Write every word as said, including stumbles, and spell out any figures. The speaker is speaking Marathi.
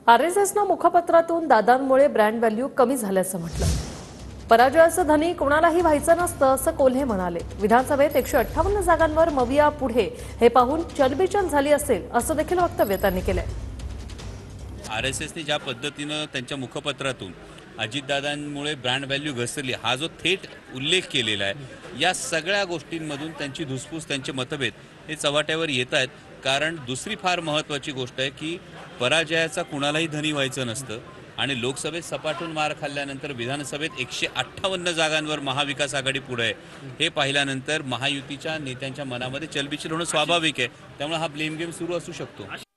आर एस एसनं मुखपत्रातून दादांमुळे ब्रँड व्हॅल्यू कमी झाल्याचं म्हटलं। पराजयाचं धनी कोणालाही व्हायचं नसतं असं कोल्हे म्हणाले। विधानसभेत एकशे अठ्ठावन्न जागांवर मविया पुढे हे पाहून चलबिचल झाली असेल असं देखील वक्तव्य त्यांनी केलंय। आर एस एसने ज्या पद्धतीनं त्यांच्या मुखपत्रातून अजितदादांमुळे ब्रँड व्हॅल्यू घसरली हा जो थेट उल्लेख केलेला आहे, या सगळ्या गोष्टींमधून त्यांची धुसफूस, त्यांचे मतभेद हे चव्हाट्यावर येत आहेत। कारण दुसरी फार महत्त्वाची गोष्ट आहे की पराजयाचा कुणालाही धनी व्हायचं नसतं आणि लोकसभेत सपाटून मार खाल्ल्यानंतर विधानसभेत एकशे अठ्ठावन्न जागांवर महाविकास आघाडी पुढे आहे हे पाहिल्यानंतर महायुतीच्या नेत्यांच्या मनामध्ये चलबिचल होणं स्वाभाविक आहे। त्यामुळे हा ब्लेम गेम सुरू असू शकतो।